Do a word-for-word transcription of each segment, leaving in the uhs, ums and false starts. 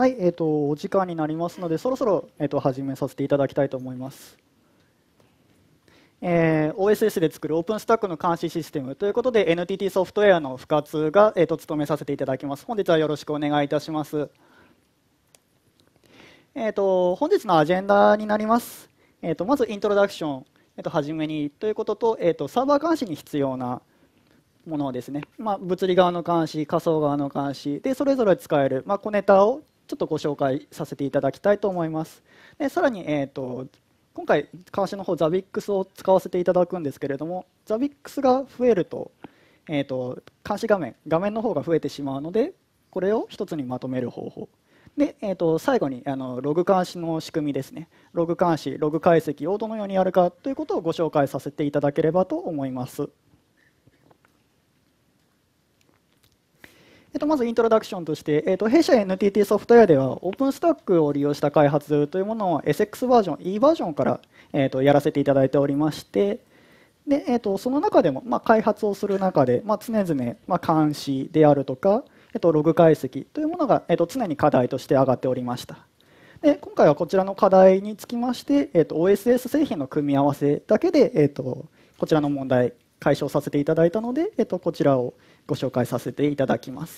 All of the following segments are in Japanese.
はい、えーと、お時間になりますので、そろそろ、えーと、始めさせていただきたいと思います。えー、オーエスエス で作るオープンスタックの監視システムということで、エヌティーティー ソフトウェアの深津が、えーと、務めさせていただきます。本日はよろしくお願いいたします。えーと、本日のアジェンダになります。えーと、まず、イントロダクション、えーと、はじめにということと、えーと、サーバー監視に必要なものですね、まあ、物理側の監視、仮想側の監視で、それぞれ使える、まあ、コネタをちょっとご紹介させていただきたいと思います。でさらに、えーと、今回、監視の方 ザビックス を使わせていただくんですけれども、ザビックス が増えると、えーと、監視画面、画面の方が増えてしまうので、これを一つにまとめる方法。で、えーと、最後にあのログ監視の仕組みですね、ログ監視、ログ解析をどのようにやるかということをご紹介させていただければと思います。えっと、まずイントロダクションとして、えっと、弊社 エヌティーティー ソフトウェアではオープンスタックを利用した開発というものを エスエックス バージョン、E バージョンから、えっと、やらせていただいておりまして、でえっと、その中でも、まあ、開発をする中で、まあ、常々、まあ、監視であるとか、えっと、ログ解析というものが、えっと、常に課題として上がっておりました。で今回はこちらの課題につきまして、えっと、オーエスエス 製品の組み合わせだけで、えっと、こちらの問題解消させていただいたので、えっと、こちらをご紹介させていただきます。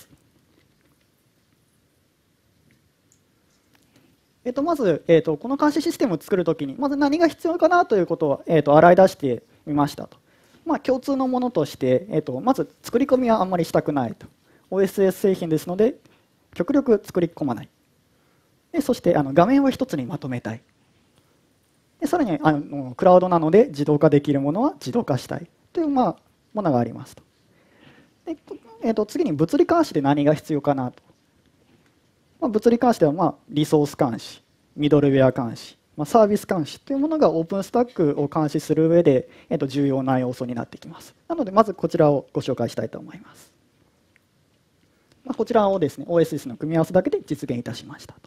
えっと、まず、えっと、この監視システムを作るときに、まず何が必要かなということを、えっと、洗い出してみましたと。まあ、共通のものとして、えっと、まず作り込みはあんまりしたくないと。オーエスエス 製品ですので、極力作り込まない。でそしてあの画面を一つにまとめたい。でさらにあのクラウドなので自動化できるものは自動化したいという、まあ、ものがありますと。でえっと、次に物理監視で何が必要かなと。まあ、物理監視では、まあ、リソース監視、ミドルウェア監視、まあ、サービス監視というものがオープンスタックを監視する上で、えっと、重要な要素になってきます。なので、まずこちらをご紹介したいと思います。まあ、こちらをですね、オーエスエス の組み合わせだけで実現いたしましたと。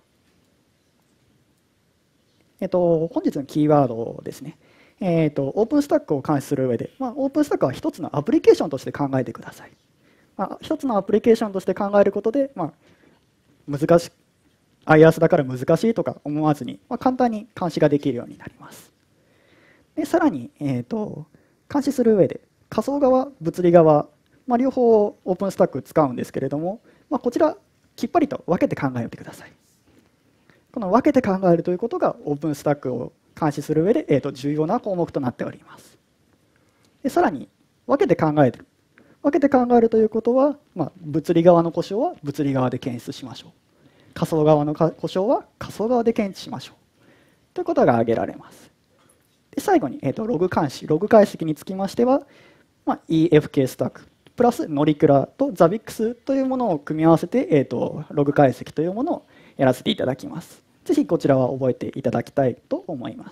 えっと、本日のキーワードですね。えっと、オープンスタックを監視する上で、まあ、オープンスタックは一つのアプリケーションとして考えてください。まあ、一つのアプリケーションとして考えることで、まあ、難しい アイアース だから難しいとか思わずに、まあ、簡単に監視ができるようになります。でさらに、えーと、監視する上で仮想側、物理側、まあ、両方オープンスタック使うんですけれども、まあ、こちらきっぱりと分けて考えてください。この分けて考えるということがオープンスタックを監視する上で、えーと、重要な項目となっております。でさらに分けて考える分けて考えるということは、まあ、物理側の故障は物理側で検出しましょう。仮想側の故障は仮想側で検知しましょうということが挙げられます。で最後に、えーと、ログ監視、ログ解析につきましては、まあ、イーエフケー スタックプラスノリクラとザビックスというものを組み合わせて、えーと、ログ解析というものをやらせていただきます。ぜひこちらは覚えていただきたいと思います。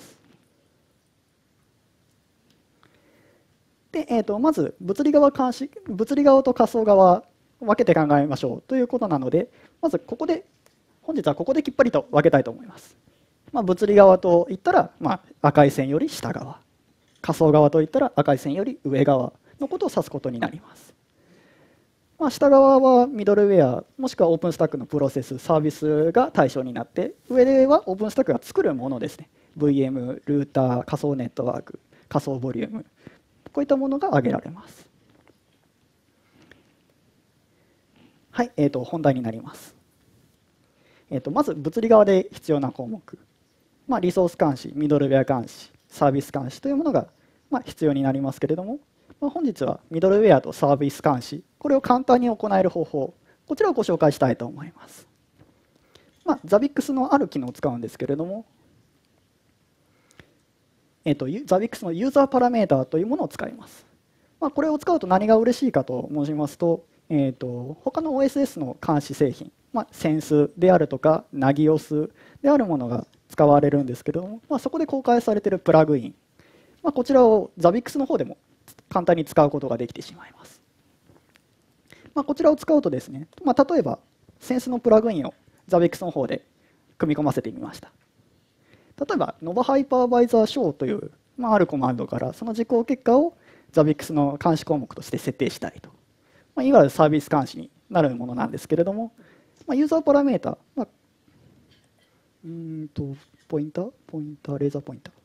で、えーと、まず物理側監視、物理側と仮想側分けて考えましょうということなので、まずここで本日はここできっぱりと分けたいと思います。まあ、物理側といったら、まあ、赤い線より下側、仮想側といったら赤い線より上側のことを指すことになります。まあ、下側はミドルウェアもしくはオープンスタックのプロセスサービスが対象になって、上ではオープンスタックが作るものですね、 ブイエム、ルーター、仮想ネットワーク、仮想ボリューム、こういったものが挙げられます。はい、えーと、本題になります。えーとまず物理側で必要な項目、まあ、リソース監視、ミドルウェア監視、サービス監視というものがまあ必要になりますけれども、まあ、本日はミドルウェアとサービス監視、これを簡単に行える方法、こちらをご紹介したいと思います。まあ、ザビックスのある機能を使うんですけれども、えーと、ザビックスのユーザーパラメータというものを使います。まあ、これを使うと何が嬉しいかと申しますと、えーと、他の オーエスエス の監視製品、まあ、センスであるとかナギオスであるものが使われるんですけれども、まあ、そこで公開されているプラグイン、まあ、こちらをザビックスの方でも簡単に使うことができてしまいます。まあ、こちらを使うとですね、まあ、例えばセンスのプラグインをザビックスの方で組み込ませてみました。例えば ノバ ハイパーバイザーショーという、まあ、あるコマンドからその実行結果をザビックスの監視項目として設定したいと、まあ、いわゆるサービス監視になるものなんですけれども、まあ、ユーザーパラメータ、まあ、 うんとポインターポインターレーザーポインター、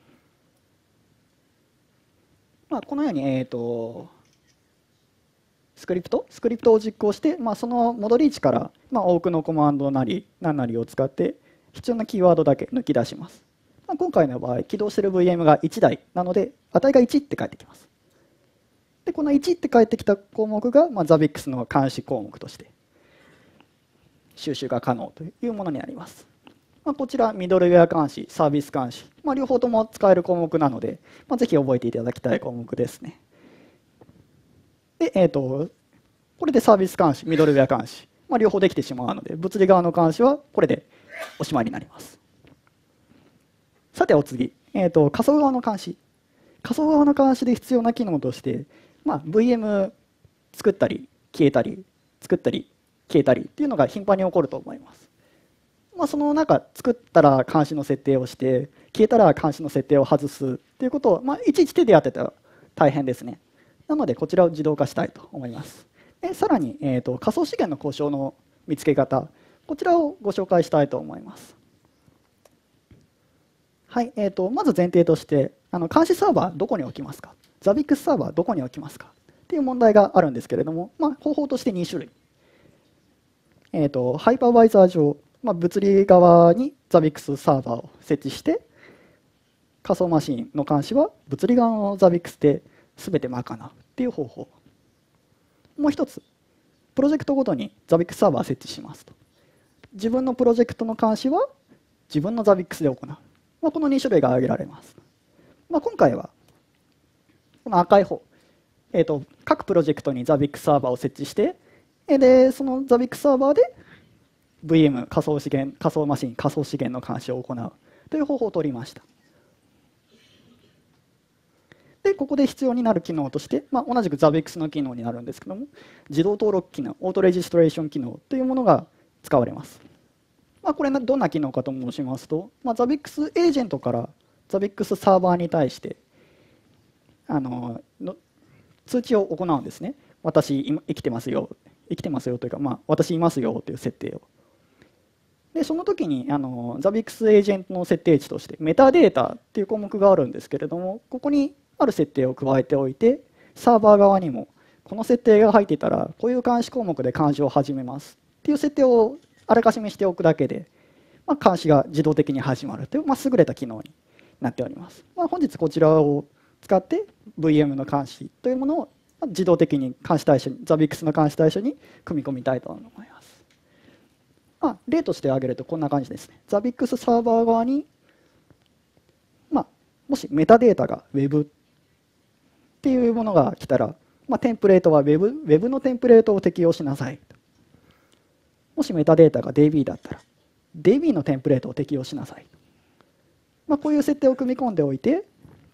まあ、このように、えー、とスクリプトスクリプトを実行して、まあ、その戻り位置から、まあ、多くのコマンドなり何なりを使って必要なキーワードだけ抜き出します。まあ、今回の場合起動している ブイエム がいちだいなので値がいちって返ってきます。でこのいちって返ってきた項目が、まあ、ザビックスの監視項目として収集が可能というものになります。まあ、こちらミドルウェア監視、サービス監視、まあ、両方とも使える項目なので、まあ、ぜひ覚えていただきたい項目ですね。で、えー、とこれでサービス監視、ミドルウェア監視、まあ、両方できてしまうので、物理側の監視はこれでおしまいになります。さてお次、えー、と仮想側の監視。仮想側の監視で必要な機能として、まあ、ブイエム 作ったり消えたり作ったり消えたりっていうのが頻繁に起こると思います。まあ、その中作ったら監視の設定をして消えたら監視の設定を外すっていうことを、まあ、いちいち手でやってたら大変ですね。なのでこちらを自動化したいと思います。でさらに、えー、と仮想資源の故障の見つけ方、こちらをご紹介したいと思います。はい、えー、とまず前提としてあの監視サーバーどこに置きますか、ザビックスサーバーどこに置きますかっていう問題があるんですけれども、まあ、方法としてに種類、えー、とハイパーバイザー上、まあ、物理側にザビックスサーバーを設置して仮想マシンの監視は物理側のザビックスで全て賄うっていう方法。もう一つ、プロジェクトごとにザビックスサーバーを設置しますと。自分のプロジェクトの監視は自分のザビックスで行う、まあ、このに種類が挙げられます。まあ、今回はこの赤い方、えー、と各プロジェクトにザビックスサーバーを設置してでそのザビックスサーバーで ブイエム 仮想資源仮想マシン仮想資源の監視を行うという方法を取りました。でここで必要になる機能として、まあ、同じく ザビックス の機能になるんですけども、自動登録機能オートレジストレーション機能というものが使われます。まあ、これどんな機能かと申しますと、まあ、ザビックス エージェントからザビックス サーバーに対してあのの通知を行うんですね。私今生きてますよ生きてますよというか、まあ、私いますよという設定を。でその時にあの ザビックス エージェントの設定値としてメタデータっていう項目があるんですけれども、ここにある設定を加えておいてサーバー側にもこの設定が入っていたらこういう監視項目で監視を始めますっていう設定をあらかじめしておくだけで、まあ、監視が自動的に始まるという、まあ、優れた機能になっております。まあ、本日こちらを使って ブイエム の監視というものを自動的に監視対象に ザビックス の監視対象に組み込みたいと思います。まあ、例として挙げるとこんな感じですね。ザビックス サーバー側に、まあ、もしメタデータが Web っていうものが来たら、まあ、テンプレートは Web, Web のテンプレートを適用しなさい。もしメタデータが ディービー だったら ディービー のテンプレートを適用しなさい。まあ、こういう設定を組み込んでおいて、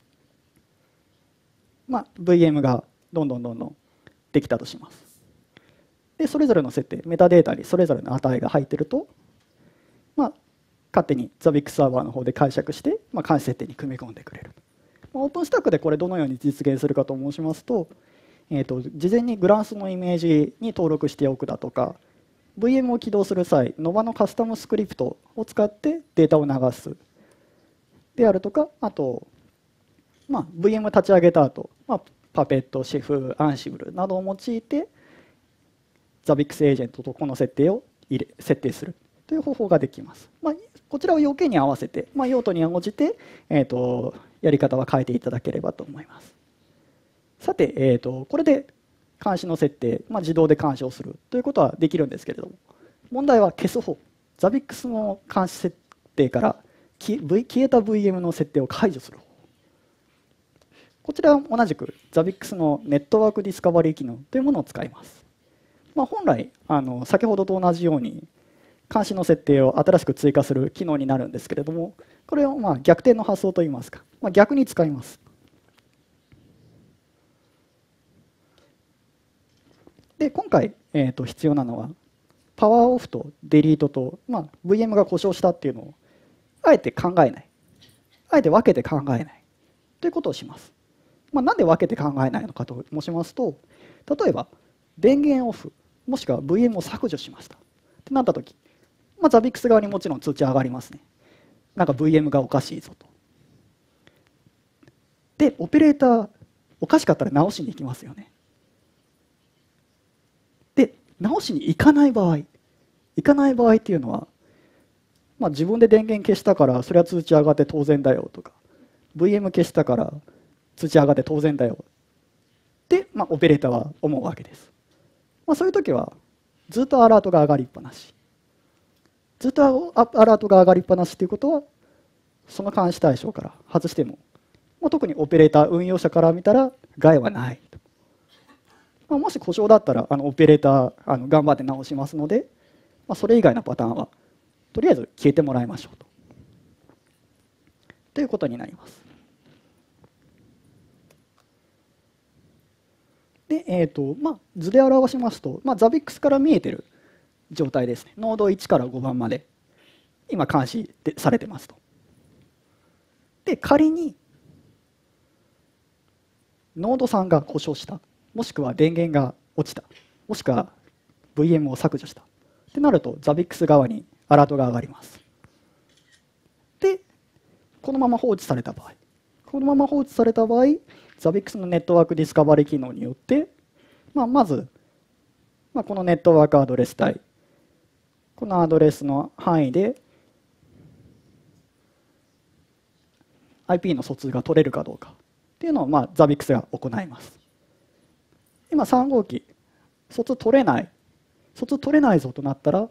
まあ、ブイエム がどんどんどんどんできたとします。でそれぞれの設定メタデータにそれぞれの値が入っていると、まあ、勝手に ザビックス サーバーの方で解釈して、まあ、監視設定に組み込んでくれる。オープンスタックでこれどのように実現するかと申しますと、えー、と事前にグランスのイメージに登録しておくだとか ブイエム を起動する際 ノバ のカスタムスクリプトを使ってデータを流すであるとか、あと、まあ、ブイエム 立ち上げた後、まあ、パペット、シェフ、アンシブルなどを用いてザビックス エージェントとこの設定を入れ設定するという方法ができます。まあ、こちらを要件に合わせて、まあ、用途に応じて、えー、とやり方は変えていただければと思います。さて、えー、とこれで監視の設定、まあ、自動で監視をするということはできるんですけれども、問題は消す方、ザビックス の監視設定から消えた ブイエム の設定を解除する方、こちらは同じく ザビックス のネットワークディスカバリー機能というものを使います。まあ、本来あの先ほどと同じように監視の設定を新しく追加する機能になるんですけれども、これをまあ逆転の発想といいますか、まあ、逆に使います。で今回、えー、と必要なのはパワーオフとデリートと、まあ、ブイエム が故障したっていうのをあえて考えない、あえて分けて考えないということをします。まあ、なんで分けて考えないのかと申しますと、例えば電源オフもしくは ブイエム を削除しましたってなった時、 まあ、ザビックス側にもちろん通知上がりますね。なんか ブイエム がおかしいぞと。で、オペレーター、おかしかったら直しに行きますよね。で、直しに行かない場合、行かない場合っていうのは、まあ、自分で電源消したからそれは通知上がって当然だよとか、ブイエム 消したから通知上がって当然だよって、まあ、オペレーターは思うわけです。まあ、そういう時はずっとアラートが上がりっぱなし。ずっとアラートが上がりっぱなしということは、その監視対象から外しても、まあ、特にオペレーター運用者から見たら害はないと。まあ、もし故障だったらあのオペレーターあの頑張って直しますので、まあ、それ以外のパターンはとりあえず消えてもらいましょうと。ということになります。で、えーとまあ、図で表しますと、まあ、ザビックスから見えてる状態ですね。ノードいちからごばんまで今監視でされてますと。で、仮にノードさんが故障した、もしくは電源が落ちた、もしくは ブイエム を削除したってなると、ザビックス側にアラートが上がります。で、このまま放置された場合、このまま放置された場合、ザビックスのネットワークディスカバリー機能によって、まあ、まず、まあ、このネットワークアドレス帯、このアドレスの範囲で アイピー の疎通が取れるかどうかっていうのを、まあ、ザビックスが行います。今さん号機、疎通取れない、疎通取れないぞとなったら、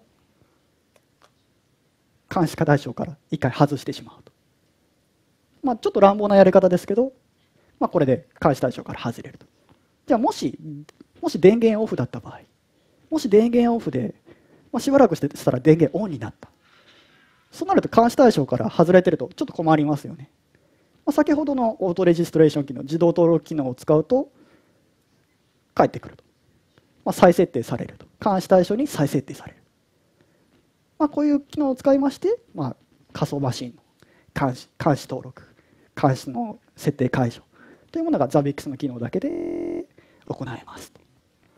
監視対象からいっかい外してしまうと。まあ、ちょっと乱暴なやり方ですけど、まあ、これで監視対象から外れると。じゃあもし、もし電源オフだった場合、もし電源オフで、まあ、しばらくしてしたら電源オンになった。そうなると監視対象から外れてるとちょっと困りますよね。まあ、先ほどのオートレジストレーション機能、自動登録機能を使うと返ってくると。まあ、再設定されると。監視対象に再設定される。まあ、こういう機能を使いまして、まあ、仮想マシンの監視、監視登録、監視の設定解除というものがザビックスの機能だけで行えますと。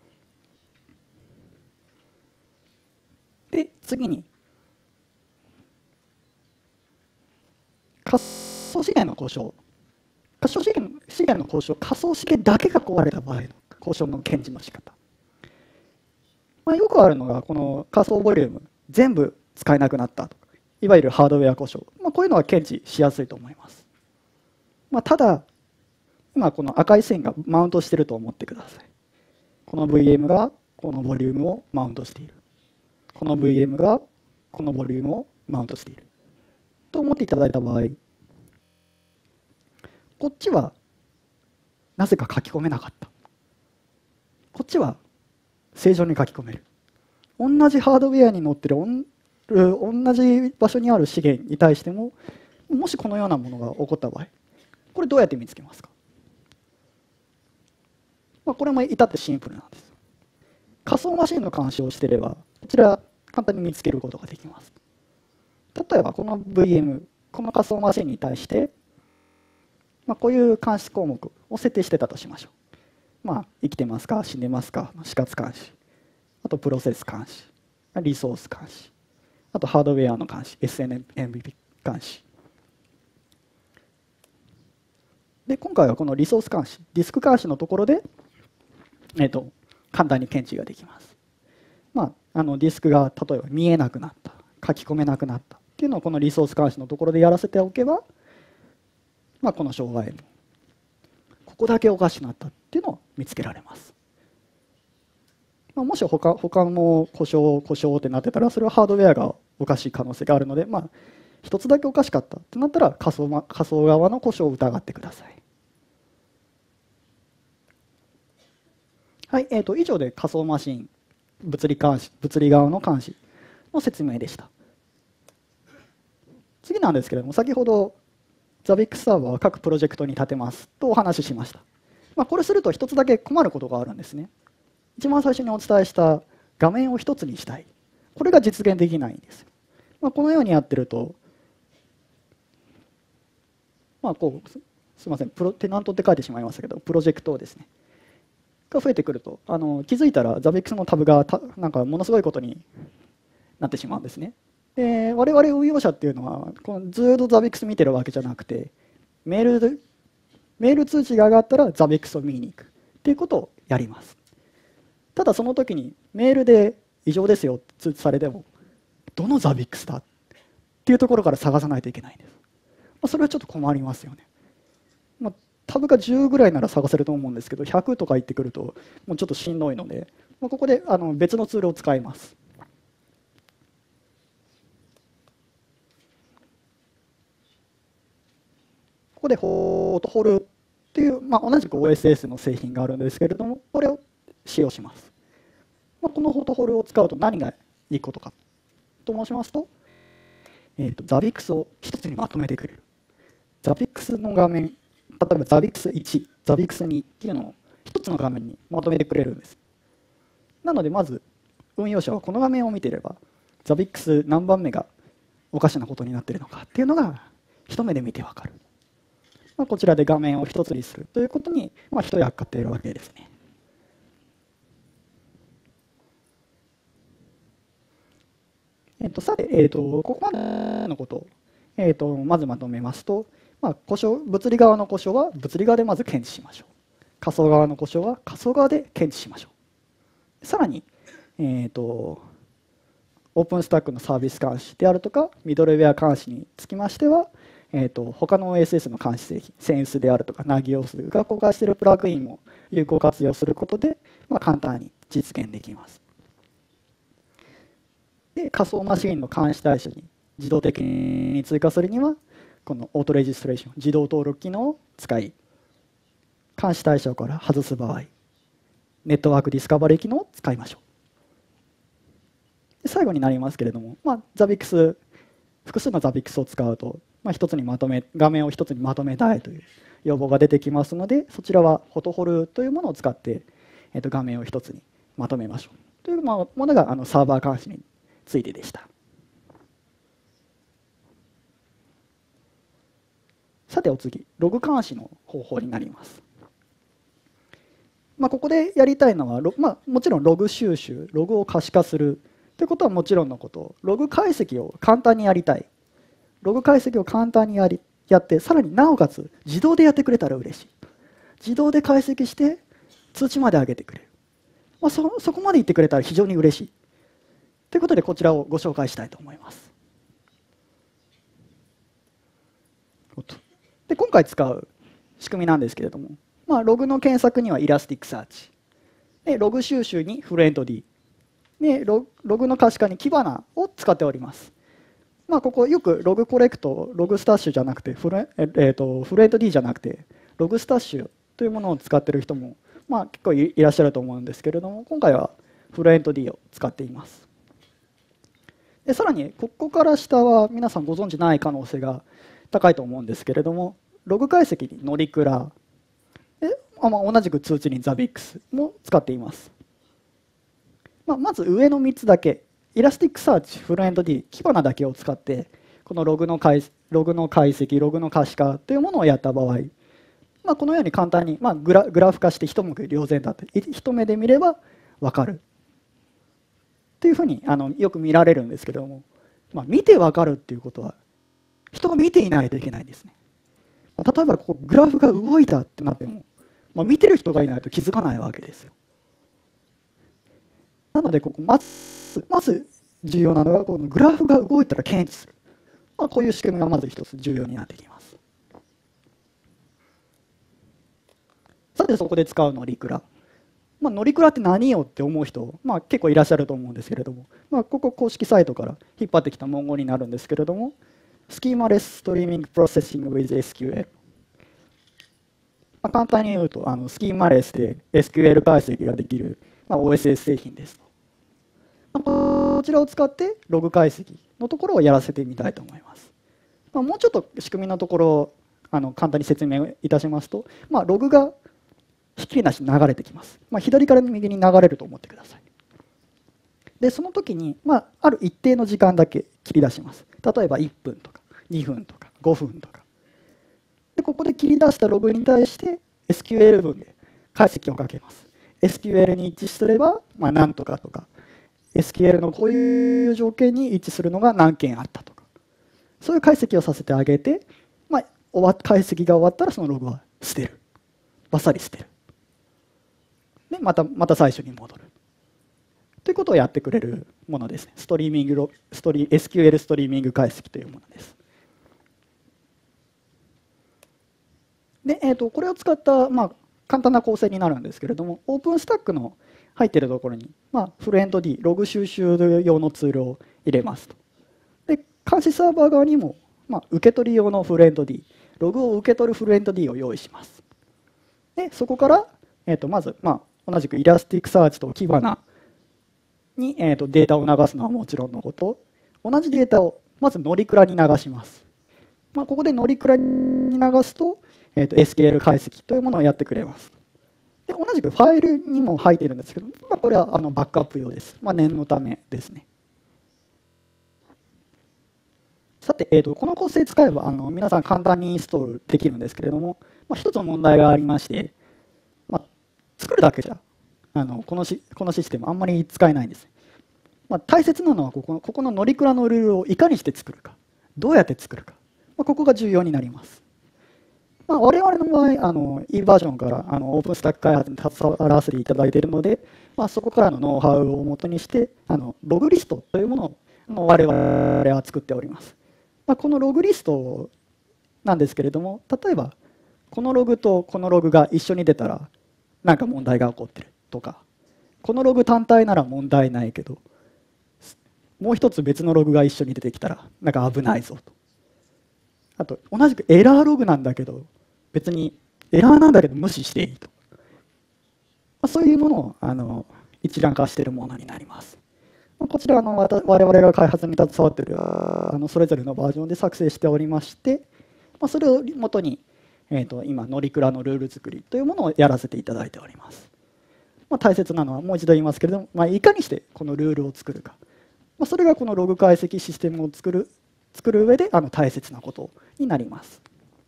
で、次に仮想資源の故障、仮想資源資源の故障、仮想資源だけが壊れた場合の故障の検知の仕方。まあ、よくあるのがこの仮想ボリューム全部使えなくなったとか、いわゆるハードウェア故障、まあ、こういうのは検知しやすいと思います。まあ、ただ今この赤い線がマウントしていると思ってください。この ブイエム がこのボリュームをマウントしている。この ブイエム がこのボリュームをマウントしている。と思っていただいた場合、こっちはなぜか書き込めなかった。こっちは正常に書き込める。同じハードウェアに載ってる同じ場所にある資源に対しても、もしこのようなものが起こった場合、これどうやって見つけますか？まあ、これも至ってシンプルなんです。仮想マシンの監視をしていれば、こちら簡単に見つけることができます。例えばこの ブイエム、この仮想マシンに対して、まあ、こういう監視項目を設定してたとしましょう。まあ、生きてますか、死んでますか、死活監視、あとプロセス監視、リソース監視、あとハードウェアの監視、エスエヌエムブイピー 監視。で、今回はこのリソース監視、ディスク監視のところで、えーと、簡単に検知ができます。まあ、あのディスクが例えば見えなくなった、書き込めなくなったっていうのをこのリソース監視のところでやらせておけば、まあ、この障害もここだけおかしくなったっていうのを見つけられます。まあ、もし他他も故障故障ってなってたら、それはハードウェアがおかしい可能性があるので、まあ、一つだけおかしかったってなったら仮想、ま、仮想側の故障を疑ってください。はい、えーと、以上で仮想マシン物理監視、物理側の監視の説明でした。次なんですけれども、先ほどザビックスサーバーは各プロジェクトに立てますとお話ししました。まあ、これすると一つだけ困ることがあるんですね。一番最初にお伝えした画面を一つにしたい。これが実現できないんですよ。まあ、このようにやってると、まあ、こうすみません、プロテナントって書いてしまいましたけど、プロジェクトですね。が増えてくると、あの気づいたらザビックスのタブがたなんかものすごいことになってしまうんですね。 で我々運用者っていうのはこのずっと ザビックス 見てるわけじゃなくて、メールでメール通知が上がったら ザビックス を見に行くっていうことをやります。ただその時にメールで異常ですよって通知されても、どの ザビックス だっていうところから探さないといけないんです。まあ、それはちょっと困りますよね。まあ、タブがじゅうぐらいなら探せると思うんですけど、ひゃくとか言ってくるともうちょっとしんどいので、まあ、ここであの別のツールを使います。ここでホートホルっていう、まあ、同じく オーエスエス の製品があるんですけれども、これを使用します。まあ、このホートホルを使うと何がいいことかと申しますと、えーと、ザビックスを一つにまとめてくれる。ザビックスの画面、例えばザビックスいち、ザビックスにっていうのを一つの画面にまとめてくれるんです。なのでまず運用者はこの画面を見ていれば、ザビックス何番目がおかしなことになっているのかっていうのが一目で見てわかる。まあ、こちらで画面を一つにするということに、まあ、一役買っているわけですね。えっと、さて、えっと、ここまでのことを、えっと、まずまとめますと、まあ、故障物理側の故障は物理側でまず検知しましょう。仮想側の故障は仮想側で検知しましょう。さらに、えっと、オープンスタックのサービス監視であるとか、ミドルウェア監視につきましては、えー、と他の オーエスエス の監視製品、センスであるとか、ナギオスが公開しているプラグインを有効活用することで、まあ、簡単に実現できます。で、仮想マシンの監視対象に自動的に追加するには、このオートレジストレーション、自動登録機能を使い、監視対象から外す場合、ネットワークディスカバリー機能を使いましょう。で最後になりますけれども、まあ、ザビックス、複数のザビックスを使うと、まあ、一つにまとめ画面を一つにまとめたいという要望が出てきますので、そちらはフォトホルというものを使って、えー、と画面を一つにまとめましょうというものがあのサーバー監視についてでした。さてお次、ログ監視の方法になります。まあ、ここでやりたいのは、まあ、もちろんログ収集、ログを可視化するということはもちろんのこと、ログ解析を簡単にやりたい。ログ解析を簡単にやりやって、さらになおかつ自動でやってくれたら嬉しい。自動で解析して通知まで上げてくれる。まあ、そ, そこまで言ってくれたら非常に嬉しい。ということでこちらをご紹介したいと思います。で今回使う仕組みなんですけれども、まあ、ログの検索にはイラスティックサーチで、ログ収集にフレント D で ロ, ログの可視化にキバナを使っております。まあ、ここよくログコレクト、ログスタッシュじゃなくてフレ、えー、とフレント D じゃなくてログスタッシュというものを使っている人も、まあ、結構 い, いらっしゃると思うんですけれども、今回はフレント D を使っています。でさらにここから下は皆さんご存じない可能性が高いと思うんですけれども、ログ解析にノリクラで、まあ、同じく通知にザビックスも使っています。まあ、まず上のみっつだけ、イラスティックサーチ、フレント D、キバナだけを使ってこのログの解ログの解析、ログの可視化というものをやった場合、まあ、このように簡単に、まあ、グラグラフ化して一目瞭然だと、一目で見れば分かるというふうにあのよく見られるんですけれども、まあ、見て分かるっていうことは人が見ていないといけないんですね。例えばここグラフが動いたってなっても、まあ、見てる人がいないと気づかないわけですよ。なのでここまずまず重要なのが、このグラフが動いたら検知する、まあ、こういう仕組みがまず一つ重要になってきます。さてそこで使うノリクラ、まあ、ノリクラって何よって思う人、まあ、結構いらっしゃると思うんですけれども、まあ、ここ公式サイトから引っ張ってきた文言になるんですけれども、スキーマレスストリーミングプロセッシング with エスキューエル、まあ、簡単に言うとあのスキーマレスで エスキューエル 解析ができる、まあ、オーエスエス 製品です。まあ、こちらを使ってログ解析のところをやらせてみたいと思います。まあ、もうちょっと仕組みのところをあの簡単に説明いたしますと、まあ、ログがひっきりなしに流れてきます。まあ、左から右に流れると思ってください。でその時に、まあ、ある一定の時間だけ切り出します。例えばいっぷんとかにふんとかごふんとかで、ここで切り出したログに対して エスキューエル 文で解析をかけます。エスキューエル に一致すれば、まあ、なんとかとかエスキューエル のこういう条件に一致するのが何件あったとか、そういう解析をさせてあげて、まあ、終わ解析が終わったらそのログは捨てる、バッサリ捨てる、でまたまた最初に戻るということをやってくれるものですね。ストリーミングロストリ エスキューエル ストリーミング解析というものです。で、えー、とこれを使った、まあ、簡単な構成になるんですけれども、オープンスタックの入っているところに、まあ、フルエンド D、ログ収集用のツールを入れますと。で、監視サーバー側にも、まあ、受け取り用のフルエンド D、ログを受け取るフルエンド D を用意します。で、そこから、えー、とまず、まあ、同じくイラスティックサーチとキバナに、えー、とデータを流すのはもちろんのこと、同じデータをまず乗鞍に流します。まあ、ここで乗鞍に流すと、えー、と エスキューエル 解析というものをやってくれます。で、同じくファイルにも入っているんですけど、まあ、これはあのバックアップ用です。まあ、念のためですね。さて、えー、とこの構成使えばあの皆さん簡単にインストールできるんですけれども、まあ、一つの問題がありまして、まあ、作るだけじゃあのこのしこのシステムあんまり使えないんです。まあ、大切なのはここのここの乗鞍のルールをいかにして作るか、どうやって作るか、まあ、ここが重要になります。まあ、我々の場合あの E バージョンからあのオープンスタック開発に携わらせていただいているので、まあ、そこからのノウハウをもとにしてあのログリストというものを我々は作っております。まあ、このログリストなんですけれども、例えばこのログとこのログが一緒に出たら何か問題が起こってるとか、このログ単体なら問題ないけどもう一つ別のログが一緒に出てきたらなんか危ないぞと。あと同じくエラーログなんだけど別にエラーなんだけど無視していいと、まあ、そういうものをあの一覧化しているものになります。まあ、こちらの我々が開発に携わっているあのそれぞれのバージョンで作成しておりまして、まあ、それをもとに、えー、と今乗鞍のルール作りというものをやらせていただいております。まあ、大切なのはもう一度言いますけれども、まあ、いかにしてこのルールを作るか、まあ、それがこのログ解析システムを作る作る上であの大切なことになります。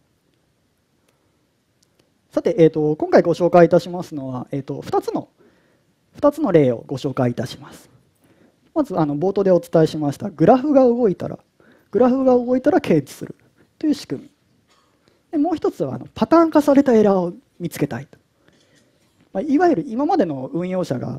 さて、えー、と今回ご紹介いたしますのは、えー、とふたつのふたつの例をご紹介いたします。まずあの冒頭でお伝えしましたグラフが動いたらグラフが動いたら検知するという仕組みで、もう一つはあのパターン化されたエラーを見つけたいと、まあ、いわゆる今までの運用者が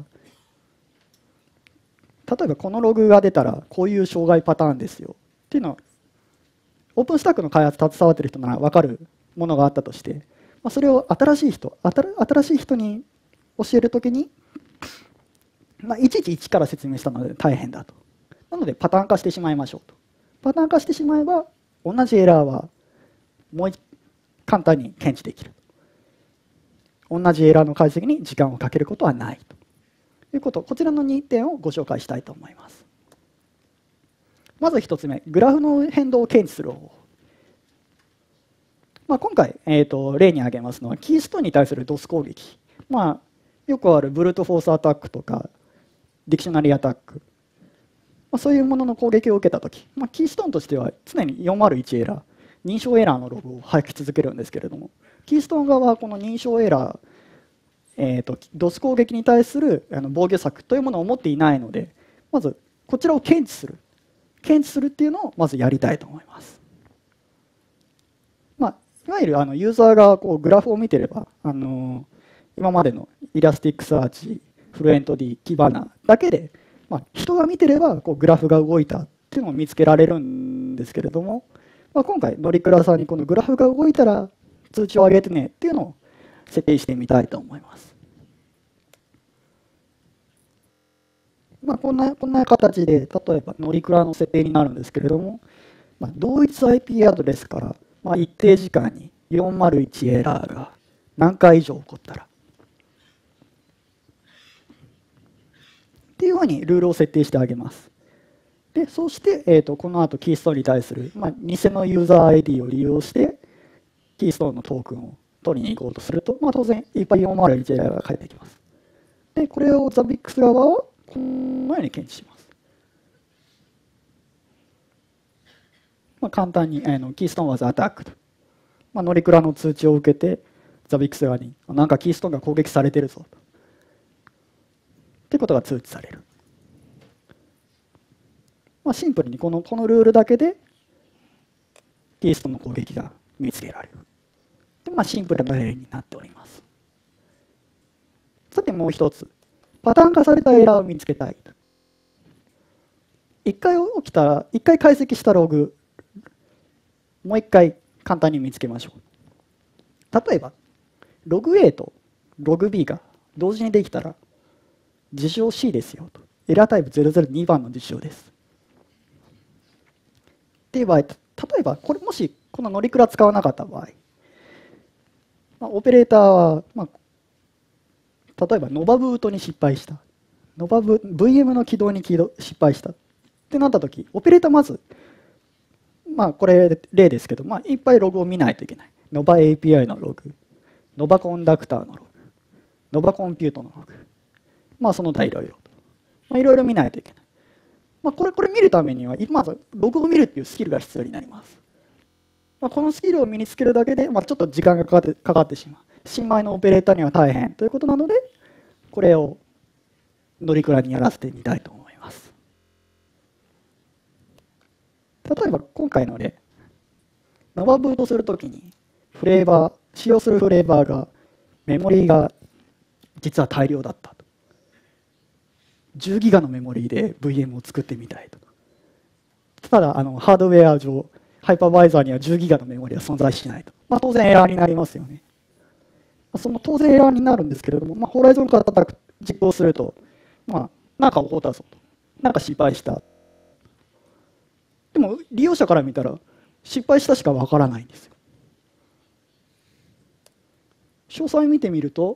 例えばこのログが出たらこういう障害パターンですよっていうのはオープンスタックの開発携わっている人なら分かるものがあったとして、まあ、それを新しい人新しい人に教えるときに、まあ、いちいち一から説明したので大変だと。なのでパターン化してしまいましょうと。パターン化してしまえば同じエラーはもう簡単に検知できる。同じエラーの解析に時間をかけることはないということ、こちらのにてんをご紹介したいと思います。まずひとつめ、グラフの変動を検知する方法。まあ、今回、えー、と例に挙げますのはキーストーンに対する ドス 攻撃、まあ、よくあるブルートフォースアタックとかディクショナリーアタック、まあ、そういうものの攻撃を受けたとき、まあ、キーストーンとしては常によんまるいちエラー、認証エラーのログを吐き続けるんですけれども、キーストーン側はこの認証エラー、えー、と ドス 攻撃に対するあの防御策というものを持っていないので、まずこちらを検知する検知するっていうのをまずやりたいと思います。まあ、いわゆるあのユーザーがこうグラフを見てれば、あの今までのイラスティックサーチ、フルエント D、キバナだけで、まあ、人が見てればこうグラフが動いたっていうのを見つけられるんですけれども、まあ、今回乗鞍さんにこのグラフが動いたら通知を上げてねっていうのを設定してみたいと思います。まあ、こんなこんな形で例えば乗鞍の設定になるんですけれども、まあ、同一 アイピー アドレスから、まあ、一定時間によんまるいちエラーが何回以上起こったらっていうふうにルールを設定してあげます。でそして、えー、とこの後キーストーンに対する、まあ、偽のユーザー アイディー を利用してキーストーンのトークンを取りに行こうとすると、まあ、当然いっぱいよんまるいちエラーが返ってきます。でこれを ザビックス 側はこのように検知します。まあ、簡単にあのキーストーンは アタックと、まあ、乗鞍の通知を受けて ザビックス 側になんかキーストーンが攻撃されてるぞとっていうことが通知される。 あ、シンプルにこのこのルールだけでキーストの攻撃が見つけられる。で、まあ、シンプルな例になっております。さてもう一つ、パターン化されたエラーを見つけたい。一回起きたら、一回解析したログ、もう一回簡単に見つけましょう。例えば、ログ A とログ B が同時にできたら、事象 C ですよと。エラータイプゼロゼロにばんの事象です。っていう場合、例えば、これもしこの乗り倉使わなかった場合、まあ、オペレーターは、まあ、例えばノバブートに失敗した。ノバブ ブイエム の起動に起動失敗したってなったとき、オペレーターまず、まあ、これ例ですけど、まあ、いっぱいログを見ないといけない。ノバ エーピーアイ のログ、ノバコンダクターのログ、ノバコンピュートのログ、まあ、その他いろいろと。まあ、いろいろ見ないといけない。まあ、これ、これ見るためには、まずログを見るっていうスキルが必要になります。まあ、このスキルを身につけるだけで、まあ、ちょっと時間がかかって、かかってしまう。新米のオペレーターには大変ということなので、これを乗鞍にやらせてみたいと思います。例えば今回の例、ノバブートするときにフレーバー、使用するフレーバーがメモリーが実は大量だったと。じゅうギガのメモリーで ブイエム を作ってみたいと。ただあのハードウェア上、ハイパーバイザーにはじゅうギガのメモリーは存在しないと。まあ、当然エラーになりますよね。その当然エラーになるんですけれども、まあ、ホライゾンから叩く実行すると、まあ、なんか起こったぞと。なんか失敗した。でも利用者から見たら失敗したしかわからないんですよ。詳細見てみると、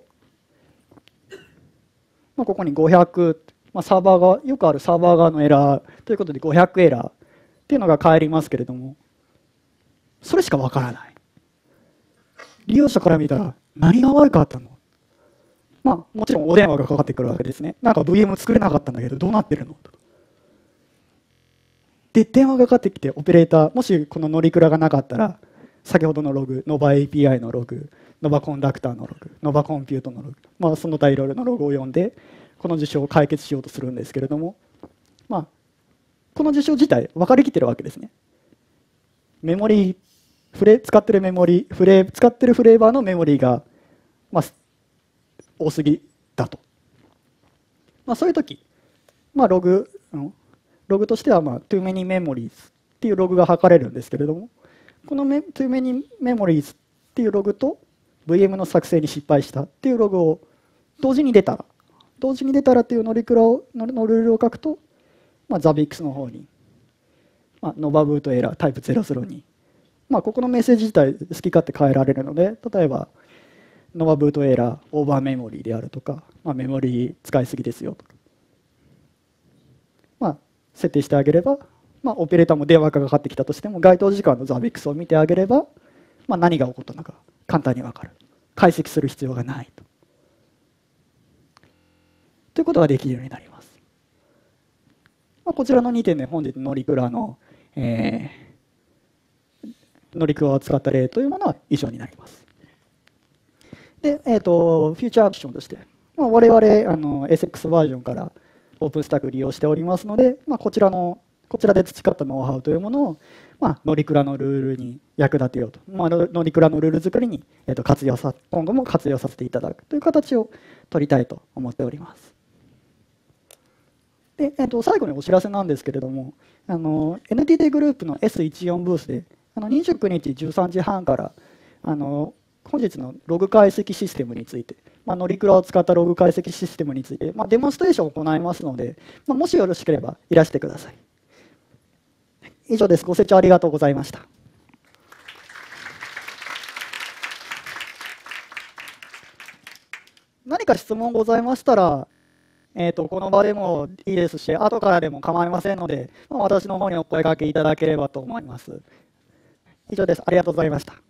まあ、ここにごひゃく、まあ、サーバーがよくあるサーバー側のエラーということでごひゃくエラーっていうのが返りますけれども、それしかわからない。利用者から見たら何が悪かったの？まあ、もちろんお電話がかかってくるわけですね。なんか ブイエム 作れなかったんだけどどうなってるのと。で、電話がかかってきてオペレーター、もしこの乗鞍がなかったら、先ほどのログ、ノバ エーピーアイ のログ、ノバコンダクターのログ、ノバコンピュートのログ、まあ、その他いろいろなログを読んで、この事象を解決しようとするんですけれども、まあ、この事象自体分かりきってるわけですね。メモリー、フレ使ってるメモリー、フレ使ってるフレーバーのメモリーが、まあ、多すぎだと。まあ、そういうとき、まあ、ログ、ログとしては、まあ、too many memories っていうログが測れるんですけれども、この too many memories っていうログと ブイエム の作成に失敗したっていうログを同時に出たら、同時に出たらっていう乗り倉をのルールを書くと、まあ、ザビックスの方に、まあ、ノバブートエラータイプゼロゼロに、まあ、ここのメッセージ自体好き勝手変えられるので、例えばノバブートエラーオーバーメモリーであるとか、まあ、メモリー使いすぎですよとか、まあ、設定してあげれば、まあ、オペレーターも電話がかかってきたとしても該当時間のザビックスを見てあげれば、まあ、何が起こったのか簡単に分かる。解析する必要がないと。ということができるようになります。まあ、こちらのにてんで本日乗鞍の、えー、乗鞍を使った例というものは以上になります。で、えーと、フューチャーアクションとして、まあ、我々あの エスエックス バージョンからオープンスタック利用しておりますので、まあ、こちらのこちらで培ったノウハウというものを、まあ、乗鞍のルールに役立てようと、まあ、乗鞍のルール作りに、えーと活用さ今後も活用させていただくという形を取りたいと思っております。で、えー、と最後にお知らせなんですけれども、あの エヌティーティー グループの エスじゅうよん ブースであのにじゅうくにちじゅうさんじはんからあの本日のログ解析システムについて、まあ、乗鞍を使ったログ解析システムについて、まあ、デモンストレーションを行いますので、まあ、もしよろしければいらしてください。以上です。ご清聴ありがとうございました。何か質問ございましたら、えーと、この場でもいいですし、後からでも構いませんので、まあ、私の方にお声掛けいただければと思います。以上です。ありがとうございました。